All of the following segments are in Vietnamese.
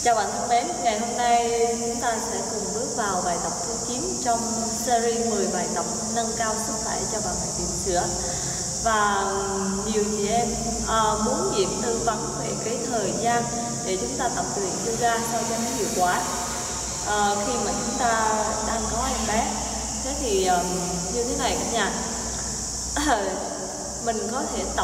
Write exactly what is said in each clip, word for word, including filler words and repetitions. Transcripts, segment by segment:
Chào bạn thân mến, ngày hôm nay chúng ta sẽ cùng bước vào bài tập thứ chín trong series mười bài tập nâng cao sức khỏe cho bà mẹ bỉm sữa. Và nhiều chị em uh, muốn Diễm tư vấn về cái thời gian để chúng ta tập luyện yoga sao cho nó hiệu quả uh, khi mà chúng ta đang có em bé. Thế thì uh, như thế này cả nhà, uh, mình có thể tập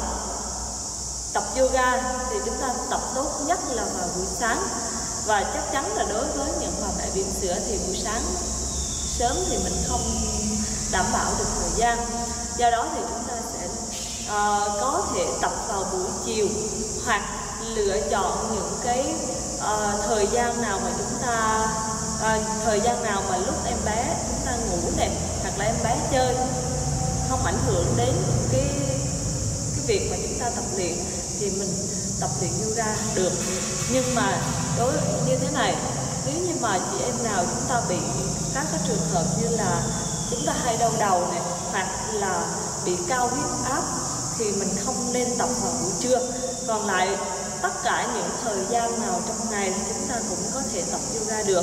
tập yoga thì chúng ta tập tốt nhất là vào buổi sáng. Và chắc chắn là đối với những bà mẹ bỉm sữa thì buổi sáng sớm thì mình không đảm bảo được thời gian. Do đó thì chúng ta sẽ uh, có thể tập vào buổi chiều, hoặc lựa chọn những cái uh, thời gian nào mà chúng ta uh, thời gian nào mà lúc em bé chúng ta ngủ nè, hoặc là em bé chơi, không ảnh hưởng đến cái cái việc mà chúng ta tập luyện thì mình tập luyện yoga được. Nhưng mà đối như thế này, nếu như mà chị em nào chúng ta bị các cái trường hợp như là chúng ta hay đau đầu này, hoặc là bị cao huyết áp thì mình không nên tập vào buổi trưa. Còn lại tất cả những thời gian nào trong ngày thì chúng ta cũng có thể tập yoga được.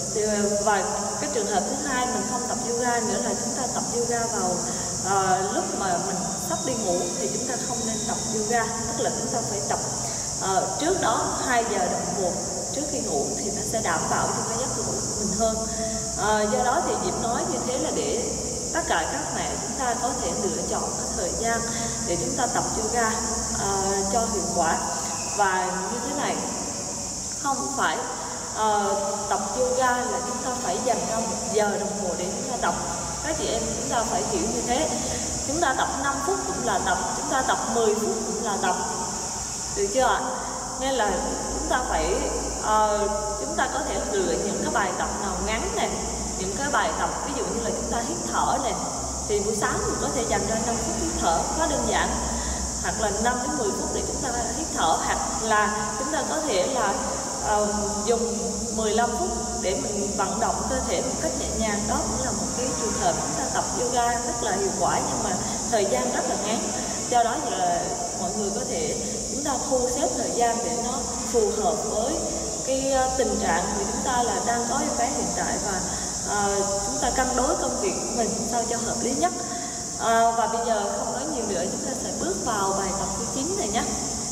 Và cái trường hợp thứ hai, mình không tập yoga nữa là chúng ta tập yoga vào uh, lúc mà mình sắp đi ngủ thì chúng ta không nên tập yoga. Tức là chúng ta phải tập uh, trước đó hai giờ đồng hồ trước khi ngủ thì nó sẽ đảm bảo cho cái giấc ngủ của mình hơn. Uh, do đó thì Diễm nói như thế là để tất cả các mẹ chúng ta có thể lựa chọn cái thời gian để chúng ta tập yoga uh, cho hiệu quả. Và như thế này, không phải uh, tập yoga là chúng ta phải dành ra một giờ đồng hồ để chúng ta tập. Các chị em chúng ta phải hiểu như thế. Chúng ta tập năm phút cũng là tập, chúng ta tập mười phút cũng là tập, được chưa ạ? Nên là chúng ta phải uh, chúng ta có thể lựa những cái bài tập nào ngắn này, những cái bài tập ví dụ như là chúng ta hít thở này, thì buổi sáng mình có thể dành ra năm phút hít thở, quá đơn giản. Hoặc là năm đến mười phút để chúng ta hít thở, hoặc là chúng ta có thể là uh, dùng mười lăm phút để mình vận động cơ thể một cách nhẹ nhàng. Đó cũng là một cái trường hợp chúng ta tập yoga rất là hiệu quả, nhưng mà thời gian rất là ngắn. Do đó thì là mọi người có thể chúng ta thu xếp thời gian để nó phù hợp với cái tình trạng của chúng ta là đang có em bé hiện tại, và uh, chúng ta cân đối công việc của mình sao cho hợp lý nhất. Uh, và bây giờ không nói nhiều nữa, chúng ta sẽ bước vào bài tập thứ chín này nhé.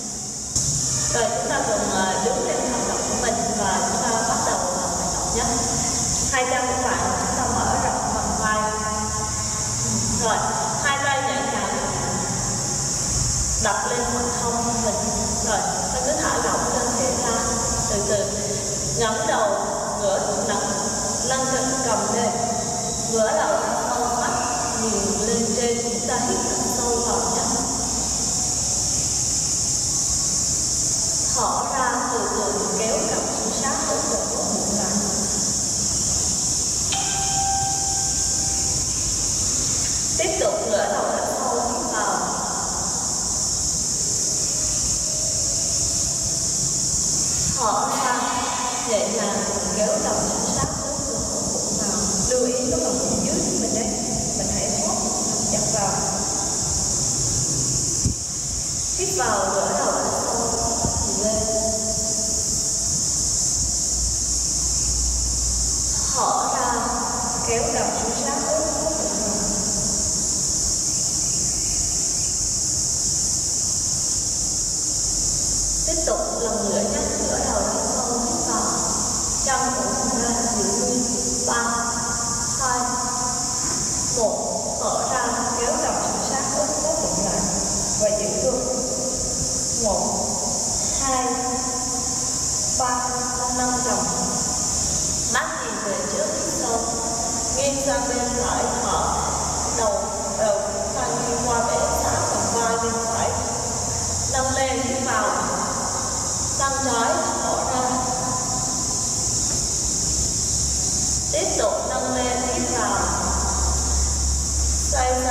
Rồi chúng ta cùng uh, đứng lên hành động của mình và chúng ta bắt đầu vào bài tập nhé. Hai chân của bạn chúng ta mở rộng bằng vai. Rồi hai tay nhẹ nhàng đặt lên mặt hông của mình. Rồi ta cứ thả lỏng cơ thể ra từ từ, ngẩng đầu ngửa nâng nâng chân cầm lên, ngửa đầu sâu, mắt nhìn lên trên. Chúng ta hít thật sâu vào nhé, thở ra từ từ, kéo cặp xuống sát tới cổ của bụng lại. Tiếp tục ngửa đầu thật sâu, hít vào, thở ra nhẹ nhàng, kéo đầu xuống sát tới cổ bụng vào. Lưu ý nó còn bụng dưới của mình đấy, mình hãy thoát chặt vào. Hít vào, ngửa đầu thật sâu, nhìn lên, thở ra, kéo đầu xuống sát tới cổ bụng vào. Tiếp tục lần nữa nhé, ngửa đầu thật sâu, hít vào, chân của mình ra giữ nguyên. Ba, hai, một, thở ra, kéo đầu xuống sát tới cổ bụng lại và giữ luôn. Một, hai, ba, nâng chồng, mắt nhìn về trước, hít sâu, nghiêng sang bên phải, thở, đầu đầu chúng ta nghiêng qua bẻ sát và vai bên phải, nâng lên, hít vào, sang trái, thở ra, tiếp tục nâng lên, hít vào, xoay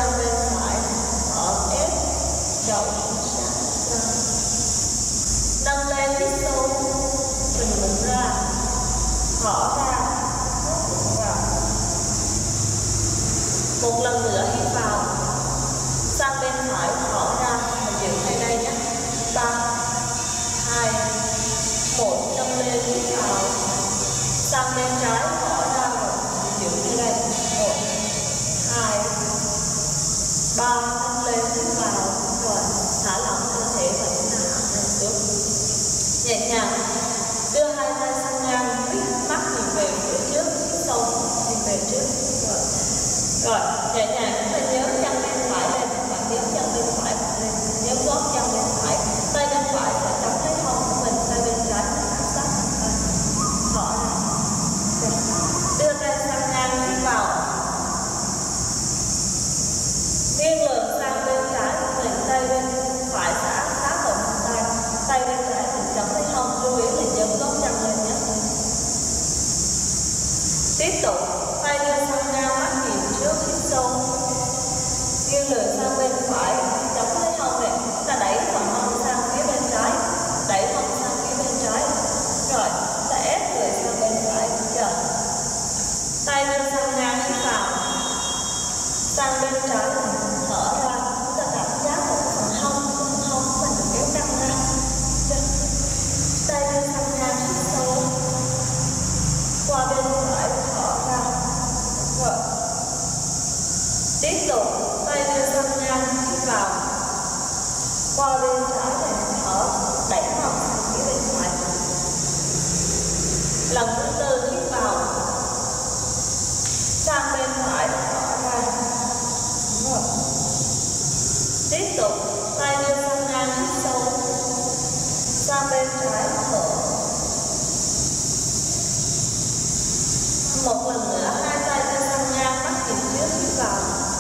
ba nâng lên hít vào, rồi thả lỏng cơ thể và chúng ta hạ lên xuống nhẹ nhàng. Đưa hai tay sang ngang, hít mắt nhìn về phía trước, hít sâu nhìn về trước. Rồi, rồi nhẹ nhàng chúng ta nhớ chân bên phải lên, bạn nhớ chân bên phải lên, nhớ gót chân bên phải, tay bên phải phải chấm cái hông của mình, tay bên trái áp sát tay, thở ra. Đưa tay sang ngang, hít vào, nghiêng lượn sang bên trái của mình, tay bên phải sẽ áp sát vào tay, tay bên trái mình chấm cái hông, lưu ý là nhớ gót chân lên nhé. Tiếp tục, tay đưa sang ngang, mắt nhìn trước, hít sâu, nghiêng lượn sang bên phải, chấm cái hông này, chúng ta đẩy phần hông sang phía bên trái, đẩy hông sang phía bên trái, rồi chúng ta ép người sang bên phải, chờ. Tay đưa sang ngang, hít vào, sang bên trái mình thở ra, chúng ta cảm giác một phần hông, phần hông của mình được kéo căng ra. Tay đưa sang ngang, hít sâu, qua bên phải thở ra. Rồi. Tiếp tục, tay đưa sang ngang, hít vào, qua bên trái để thở, đẩy hông sang phía bên phải. Lần thứ tư hít vào, sang bên phải thở ra. Đúng rồi. Tiếp tục, tay đưa sang ngang, hít sâu, sang bên trái thở. Một lần nữa, hai tay đưa sang ngang, mắt nhìn trước, hít vào,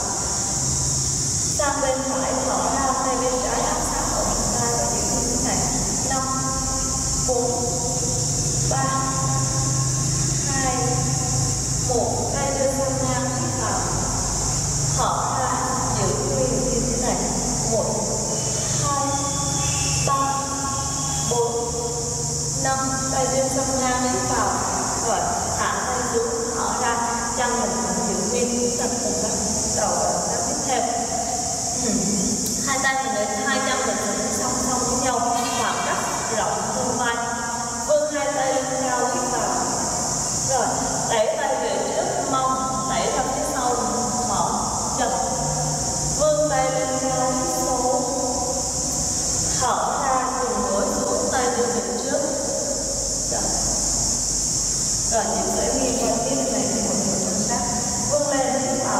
sang bên phải thở ra, tay bên trái áp sát vào bàn tay và giữ như thế này. Năm, bốn, ba, hai, một. Tay đưa sang ngang, hít vào, thở ra, giữ nguyên như thế này. Một, hai, ba, bốn, năm. Tay đưa sang ngang, hít vào, rồi hạ tay xuống, thở ra, chân mình vẫn giữ nguyên, chúng ta cùng bắt đầu vào các tiếp theo. Ừ. Hai tay mình để hai chân mình sẽ song song với nhau, khoảng cách rộng hơn vai. Vươn hai tay lên cao, hít vào, rồi đẩy tay về trước mông, đẩy ra phía sau, mở chân. Vươn tay lên cao, hít sâu, thở ra, cùng gối xuống, tay đưa về trước. Rồi. Rồi nhịp sẽ ghi qua tiếp này thì mọi người quan sát. Vươn lên, hít vào,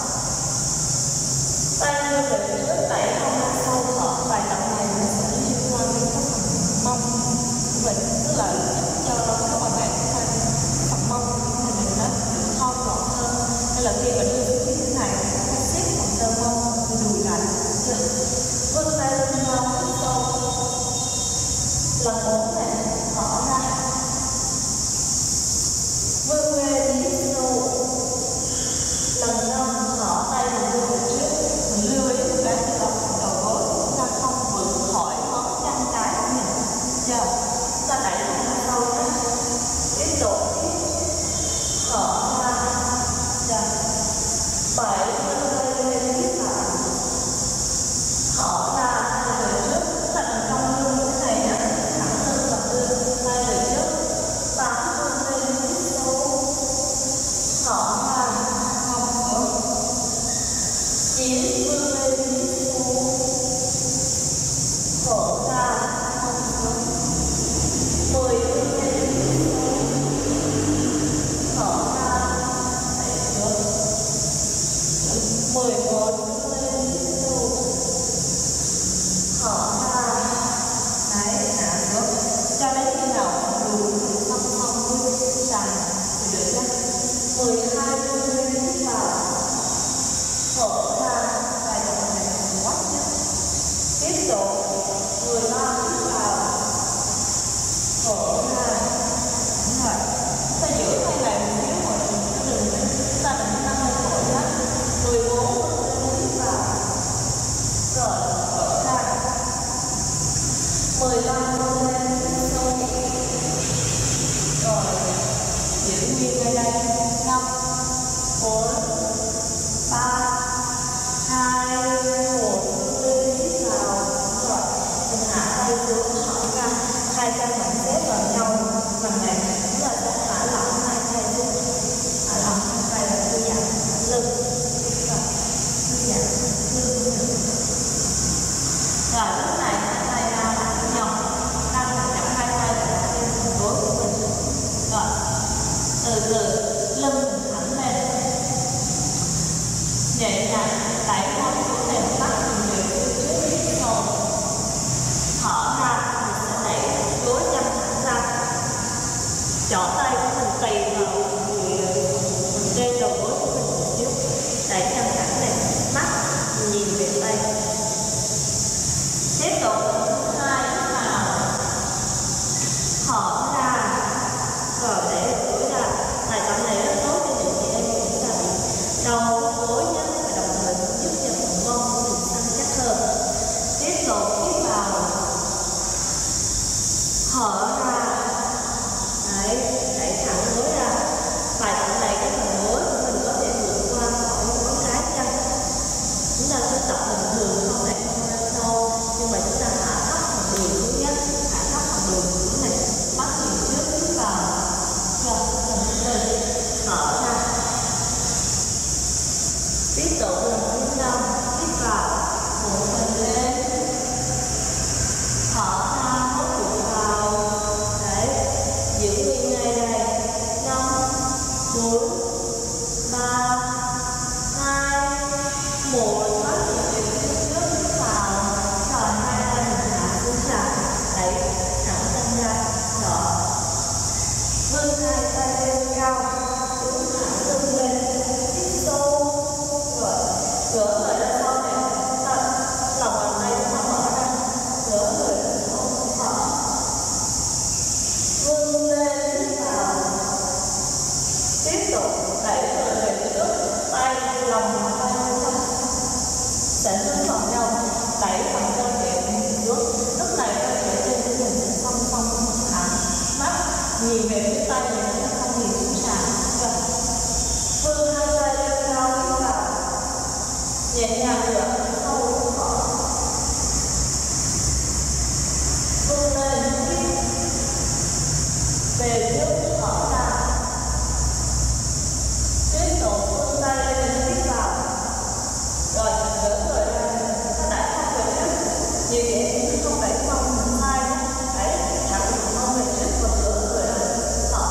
tay đưa về trước, đẩy hông ra sau, thở. Bài tập này nó sẽ liên quan đến các phần mông của mình, tức là cho các bạn bạn chúng ta phần mông thì mình nó thon gọn hơn, nên là khi mà đưa xuống như thế này nó xếp phần cơ mông đùi lại. Vươn tay lên cao, hít sâu, lần bốn này thở ra, vươn lên, hít sâu, lần năm thở, tay mình đưa về trước. Mình lưu ý một cái là đầu gối chúng ta không vượt khỏi ngón chân trái của mình. Giờ chúng ta đẩy ra sau đó, tiếp tục thở ra. Giờ bảy, đưa lên, hít vào, thở ra, tay về trước. Chúng ta đừng cong lưng như thế này nhé, thẳng lưng và đưa tay về trước. Tám, đưa lên, hít sâu, thở ra, không nữa. Chín, vươn lên, hít sâu, thở ra, không xuống. Mười, vươn lên, hít sâu, thở ra, đẩy xuống. Mười một, vươn lên, hít sâu, thở ra, đấy, hạ xuống. Cho đến khi nào đủ không không vươn dài thì được nhé. Mười hai, vươn lên, hít vào, thở ra, bài tập này là quá nhé. Tiếp tục, mười ba, hít vào, thở ra. Đúng rồi, chúng ta giữ tay này một xíu mọi người, chúng ta đừng tăng lên cổ nhé. Mười bốn, hít vào, rồi thở ra. Mười lăm, lên, hít sâu, rồi giữ nguyên ngay đây. Năm, bốn, ba, hai, một, hít vào, rồi đẩy môi xuống nền mắt nhìn về phía trước hít sâu. Thở ra mình sẽ đẩy gối chân thẳng ra. Chỏ tay của mình tì vào mình trên đầu gối của mình một chút. Đẩy chân thẳng lên, mắt nhìn về tay. Tiếp tục hai vào, thở ra, rồi để gối ra. Bài tập này rất tốt cho những chị em chúng ta bị đau gối nhé, và đồng thời cũng giúp cho phần mông của mình săn chắc hơn. Tiếp tục hít vào, thở ra, đấy, đẩy thẳng gối ra. Bài tập này cái phần gối của mình có thể vượt qua khỏi gối cái chân. Chúng ta cứ tập bình thường không đẩy không ra sâu, nhưng mà chúng ta hạ thấp phần đùi xuống nhé, hạ thấp phần đùi xuống này, mắt nhìn trước hít vào, rồi dần dần thở ra. Tiếp tục lần thứ năm, hít vào, một mình lên, thở ra, hốt bụi vào, đấy, giữ nguyên ngay đây. Năm, bốn, ba, hai, một, mắt nhìn về phía trước hít vào, rồi hai tay mình hạ xuống sàn, đẩy thẳng chân ra, rồi vươn hai tay lên cao, đứng thẳng lưng lên, hít sâu, rồi cửa người ra sau này, ta lòng bàn tay chúng ta mở ra, cửa người ra sau, thở, vươn lên, hít vào, tiếp tục đẩy người về trước, tay lòng bàn tay lên trong, sẽ xuống vào nhau, đẩy phần cơ thể mình xuống. Lúc này cơ thể trên của mình sẽ song song mặt thẳng, mắt nhìn về phía tay mình, nó không nhìn xuống sàn. Rồi vươn hai tay lên cao, hít vào, nhẹ nhàng thở sâu, thở, vươn lên, hít về trước, thở ra. Tiếp tục vươn tay lên, hít vào, rồi đỡ người ra, nó đẩy không về trước. Như vậy chứ không đẩy mông mình sai nhé, đẩy thẳng mông về trước và đỡ người ra, thở,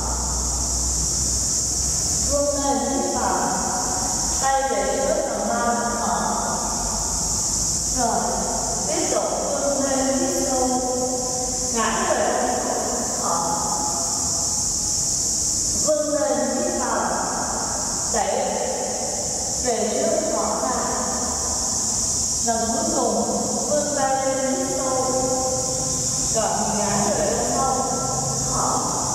vươn lên, hít vào, tay về trước tầm ba, thở, rồi tiếp tục vươn lên, hít sâu, ngã người ra, thở, vươn lên, hít vào, đẩy về trước, thở ra. Lần cuối cùng vươn tay lên, hít sâu, rồi ngã người ra sau, thở,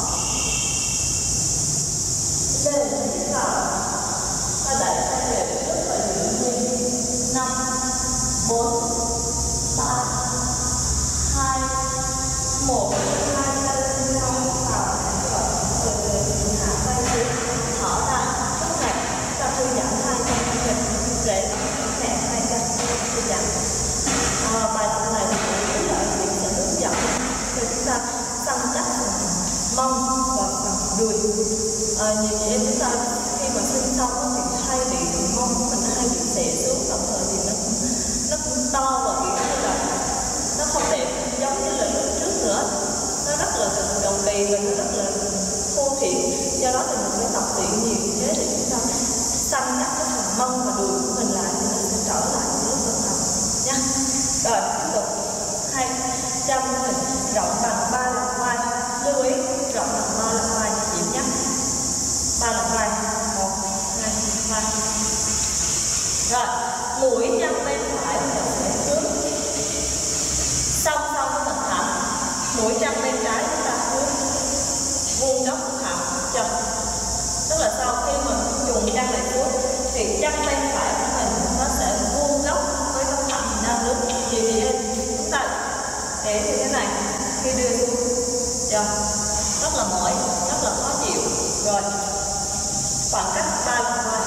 lên, hít vào, và đẩy tay về trước và giữ nguyên. Năm, bốn, ba, hai, một, hai tay lên nhau, hít vào, rồi từ từ hạ tay xuống, thở ra. Lúc này ta thư giãn hai chân của mình, để nhẹ hai chân, thư giãn. À, bài tập này thì cũng là việc sẽ hướng dẫn để chúng ta săn chắc phần mông và phần đùi. À, nhiều chị em chúng ta khi mà sinh xong thì hay bị mông của mình nó hay bị xệ xuống, đồng thời thì nó nó cũng to và kiểu như là nó không đẹp giống như là lúc trước nữa, nó rất là gồng bì và nó rất là thô thiển. Do đó thì mình phải tập luyện nhiều như thế để chúng ta săn chắc cái phần mông và đùi của mình lại thì nó sẽ trở lại như lúc ban đầu nha. Rồi tiếp tục hai chân mình rộng bằng ba lần vai, lưu ý rộng bằng ba lần vai điểm nhé, ba lần vai, một, hai, ba. Rồi mũi chân bên phải mình sẽ hướng song song với mặt thẳng, mũi chân bên trái chúng ta hướng vuông góc thẳng chân, tức là sau khi mình dùng chân này xuống thì chân bên phải của mình nó sẽ vuông góc với góc thẳng mình đang đứng. Thì thì chúng ta để như thế này, khi đưa xuống chưa, rất là mỏi, rất là khó chịu. Rồi khoảng cách ba lần vai,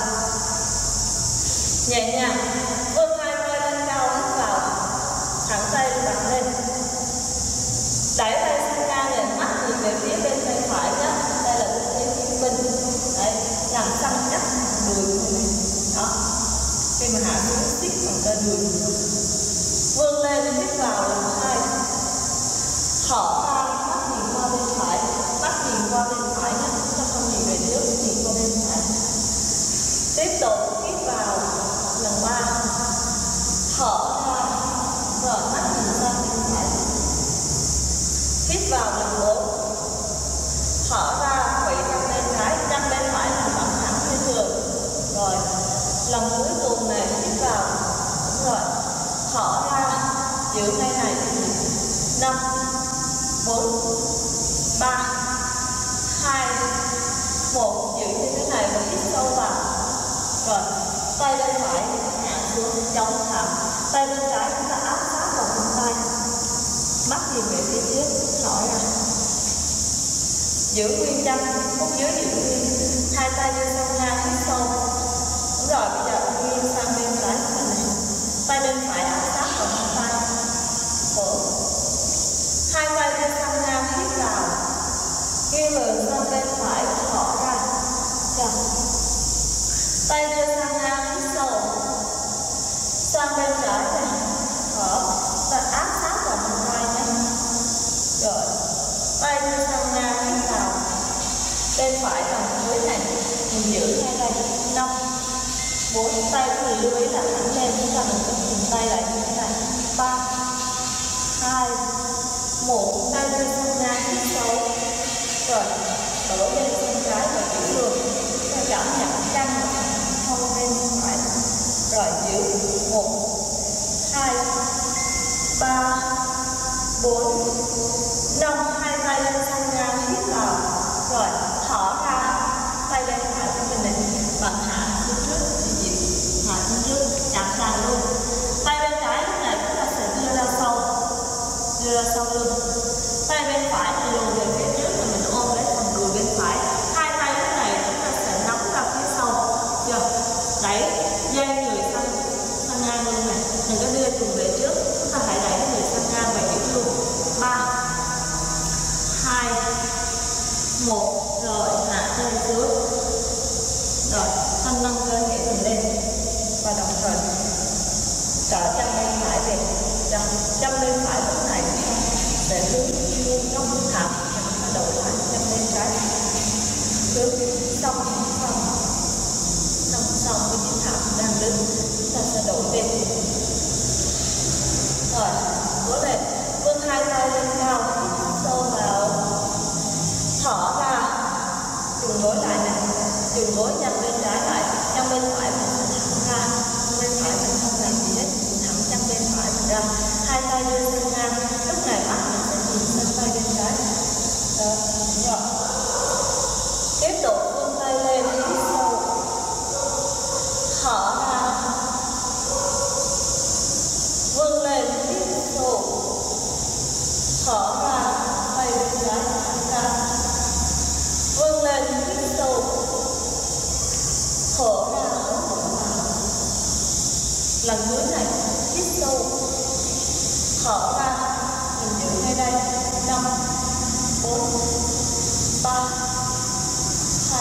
nhẹ nhàng vươn hai vai lên cao, hít vào, thẳng tay đặt lên, đẩy tay sang ngang lên, mắt nhìn về phía bên tay phải nhé. Đây là tư thế chiến binh, đấy, làm săn chắc đùi của mình. Đó, khi mà hạ xuống tiếp bằng cơ đùi, vươn lên, hít vào lần hai, thở ra, mắt nhìn qua bên phải, mắt nhìn qua bên phải nhé, chúng ta không nhìn về trước, nhìn qua bên phải. Tiếp tục hít vào lần ba, thở ra, giữ ngay này. Năm, bốn, ba, hai, một, giữ như thế này và hít sâu vào. Rồi, tay bên phải hạ xuống chống thẳng, tay bên trái chúng ta áp sát vào phần tay, mắt nhìn về phía trước, thở ra. Giữ nguyên chân, phút dưới giữ nguyên, hai tay đưa sang ngang hít sâu. Đúng rồi, bây giờ nghiêng sang bên trái của mình này, tay bên phải áp sát vào phần tay, thở. Hai tay đưa sang ngang hít vào, nghiêng người sang bên phải, thở ra. Chào. Tay đưa sang ngang hít sâu, sang bên trái này, thở và áp sát vào phần tay nhé. Rồi, tay đưa sang ngang hít vào, bên phải bằng dưới này, mình giữ ngay đây. Năm, bốn, tay của mình lưu ý là thẳng lên, chúng ta mình dùng tay lại như thế này. Ba, hai, một, tay đưa sang ngang hít sâu. Rồi, đổ lên bên trái và giữ luôn. Chúng ta cảm nhận căng không bên phải. Rồi giữ một, hai, ba, bốn, năm, hai tay lên sang ngang hít vào. Rồi thở ra, tay bên phải của mình này bạn hạ xuống trước thì dịu, hạ xuống trước chạm sàn luôn. Tay bên trái lúc này chúng ta sẽ đưa ra sau, đưa ra sau lưng. Tay bên phải thì lùi về phía trước và mình ôm lấy phần đùi bên phải. Hai tay lúc này chúng ta sẽ nắm ra phía sau, chưa? Đẩy dây người sang sang ngang luôn này, đừng có đưa trùng về trước, chúng ta hãy đẩy người sang ngang và giữ luôn. Ba, hai, một, rồi hạ chân xuống. Rồi thân nâng cơ thể mình lên và đồng thời trở chân bên phải về. Rồi chân bên phải lúc này để hướng lên góc thẳng, chúng ta đổi lại chân bên trái hướng song song song song với chiếc thảm đang đứng, chúng ta sẽ đổi bên. Rồi cố lên, vươn hai tay lên cao, hít sâu vào, thở ra, dùng gối lại này, dùng gối nhăn bên trái lại, chân bên phải mình sẽ thẳng ra, chân bên phải mình không làm gì hết, mình thẳng chân bên phải mình ra, hai tay đưa sang ngang, lúc này mắt mình sẽ nhìn sang tay bên trái. Đó, rồi. Tiếp tục vươn tay lên, hít sâu, thở ra, vươn lên, hít sâu, thở ra, tay bên trái thẳng ra, vươn lên, hít sâu, thở ra, thở vào. Lần cuối này, hít sâu, thở ra, mình giữ ngay đây. Năm, bốn, ba, hai,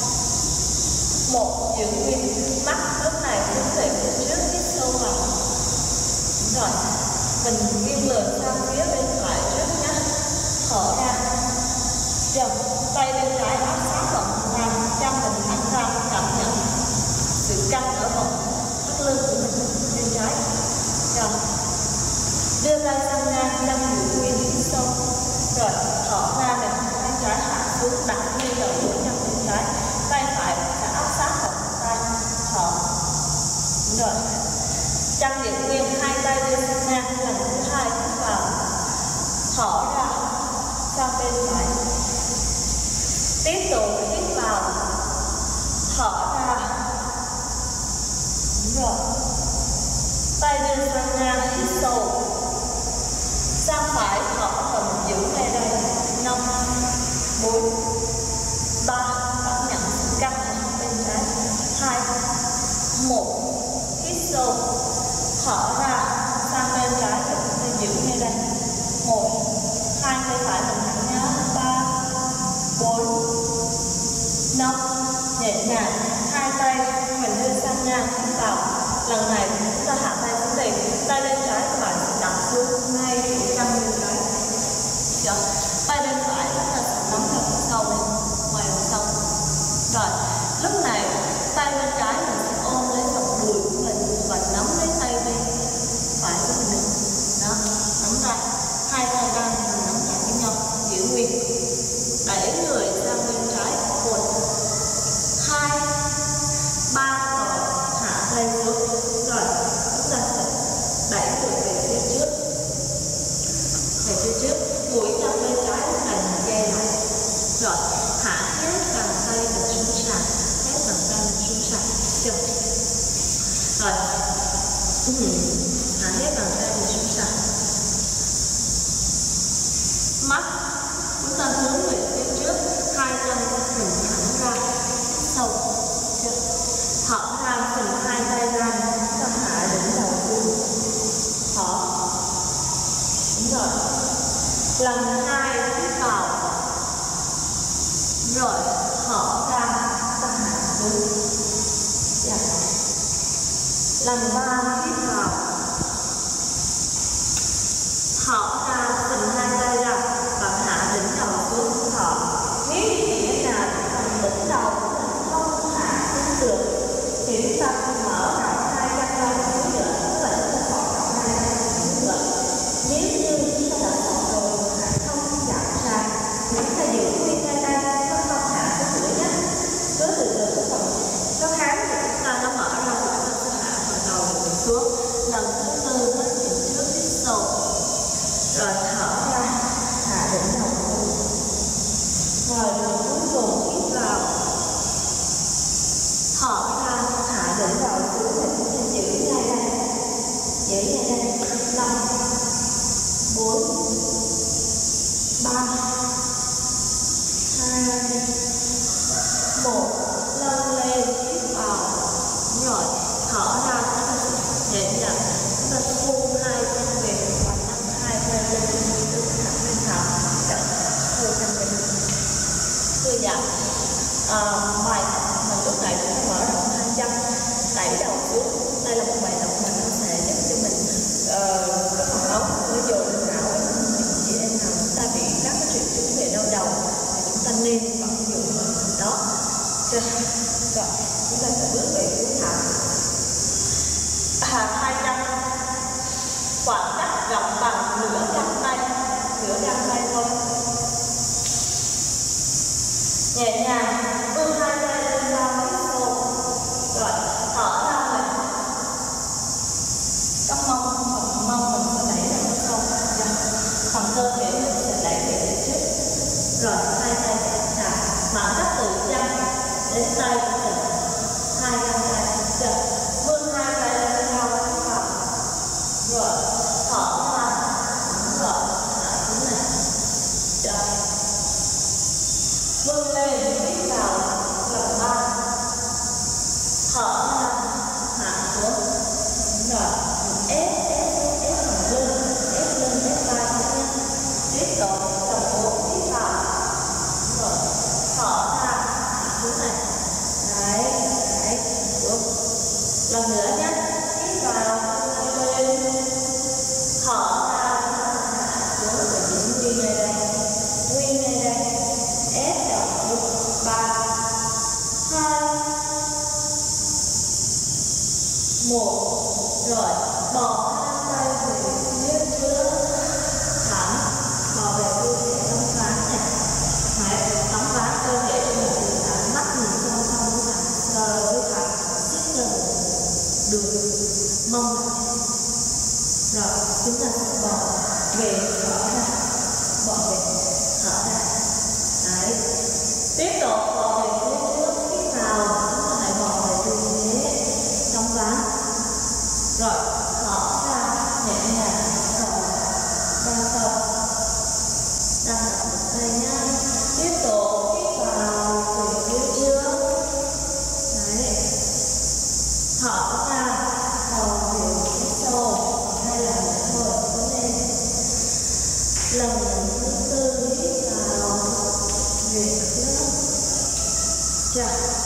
một, giữ nguyên. Mắt lúc này hướng về phía trước, hít sâu vào. Đúng rồi, mình nghiêng người sang phía bên phải trước nhé. Thở ra. Rồi, tay bên trái áp sát vào ngang, chân mình thẳng ra, cảm nhận sự căng ở vòng thắt lưng của mình bên trái. Rồi, đưa tay sang ngang, chân giữ nguyên, hít sâu. Rồi, thở ra này, bên trái hạ xuống, đặt lên đầu gối chân bên trái. Tay phải sẽ áp sát vào tay, thở. Đúng rồi. Chân giữ nguyên, hai tay đưa sang ngang, lần thứ hai hít vào. Thở ra, sang bên phải. Tiếp tục hít vào, thở ra. Đúng rồi. Tay đưa sang ngang, hít sâu, sang phải, thở và mình giữ ngay đây. Năm, bốn, ba, cảm nhận sự căng ở bên trái. Hai, một, hít sâu, thở ra, sang bên trái và mình giữ ngay đây. Một, hai tay phải mình thẳng nhá. Ba, Ừ. Hạ hết bàn tay về xuống sàn. Mắt chúng ta hướng về phía trước, hai chân mình thẳng ra sâu chưa? Thở ra, phình hai tay ra, ta hạ đỉnh đầu xuống. Thở. Đúng rồi. Lần hai hít vào, rồi thở ra, ta hạ xuống. Dạ. Lần ba hít vào, thở ra, phình hai tay ra và hạ đỉnh đầu xuống. Thở. Nếu như nào đỉnh đầu không hạ xuống được thì chúng ta mở rộng hai chân ra một chút nữa, tức là chúng ta mở rộng hai chân ra một chút nữa. Nếu như chúng ta đã mở rồi hạ không chạm sai thì chúng ta giữ nguyên hai tay, không không hạ xuống nữa nhé. Cứ từ từ cái phần số kháng thì chúng ta nó mở ra thì chúng ta sẽ hạ phần đầu mình xuống. Lần thứ tư mới nhìn trước hít sâu, rồi thở ra, hạ đỉnh đầu xuống. Rồi cuối cùng hít vào, thở ra, hạ đỉnh đầu xuống. Thì chúng ta giữ ngay đây, giữ ngay đây. Năm, bốn, ba, hai, một. Nâng lên, hít vào, rồi thở ra. Nhẹ nhàng, chúng ta thu hai chân về và nâng hai tay lên đứng thẳng lên thẳng, chậm thu chân về thư giãn. À, bài tập mà lúc này chúng ta mở rộng hai chân, đẩy đầu xuống. Đây là một bài tập mà nó sẽ giúp cho mình uh, cái phần ống nó dồn não. Những chị em nào chúng ta bị các cái triệu chứng về đau đầu thì chúng ta nên vận dụng đó. Chưa? Rồi, chúng ta sẽ bước về phía thẳng. À, hai chân khoảng cách rộng bằng nửa găng tay, nửa găng tay thôi. Nhẹ nhàng vươn hai tay lên cao hít sâu, rồi thở ra vậy. Các mông phần mông mình sẽ đẩy ra sâu, phần cơ thể mình sẽ đẩy về phía trước. Rồi hai tay chạm chạm, khoảng cách từ chân đến tay của mình, hai găng tay chân. Vươn hai tay lên cao hít vào, rồi thở ra, rồi hạ xuống này. Rồi vươn lên, hít vào lần ba, thở ra, hạ xuống. Rồi ép ép ép phần lưng, ép lưng, ép vai nhé. Tiếp tục tổng bốn, hít vào, rồi thở ra, hạ xuống này. Đấy, đấy, được. Lần nữa nhé, hít vào, lên, thở ra, hạ xuống và giữ nguyên ngay đây, nguyên ngay đây. Ép đầu, ba, hai, một. Rồi bỏ hai tay về phía trước, thẳng, bỏ về tư thế tấm ván này. Hãy tấm ván cơ thể cho mình từ thẳng, mắt nhìn song song với thẳng, sờ với thẳng, siết lên đường mông. Rồi chúng ta sẽ bỏ về, thở ra, bỏ về, thở ra. Đấy. Tiếp tục bỏ về phía trước, hít vào, chúng ta hãy bỏ về tư thế tấm ván. Rồi thở ra, nhẹ nhàng, rồi đang sâu, đang đặt một tay nhá. Tiếp tục hít vào về phía trước. Đấy. Thở ra, còn về phía sâu, hai lần nữa thôi, cố lên. Lần thứ tư hít vào về trước. Chưa?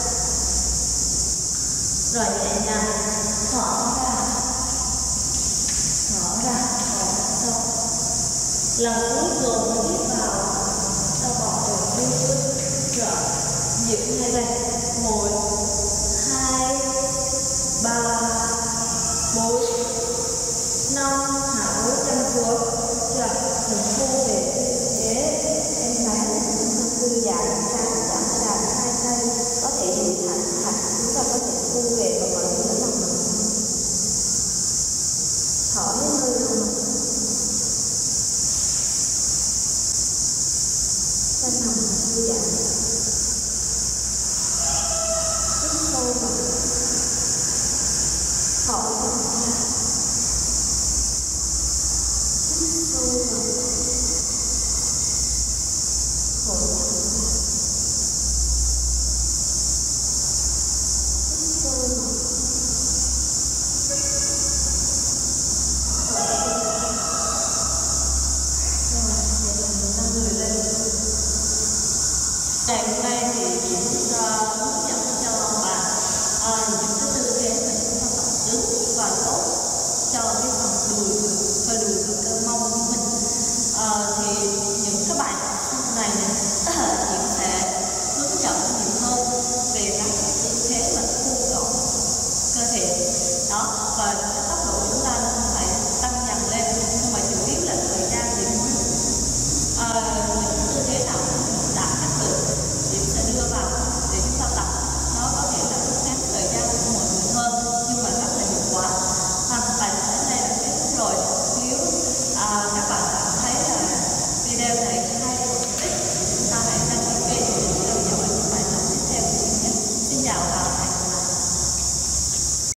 Rồi nhẹ nhàng thở ra, thở ra, thở sâu. Lần cuối cùng hít vào, ta bỏ về phía trước. Rồi giữ ngay đây. Một, hai, ba, bốn, năm. Hạ gối chân xuống. Chưa? Mình thu về tư thế em gái chúng ta thư giãn, chạm chạm chạm hai tay có thể giữ thẳng thẳng, chúng ta có thể thu về và mở cửa lòng mình. Thở hết hơi lòng mình. Ta nằm thư giãn. Hít sâu vào. Thở ra. Ngày hôm nay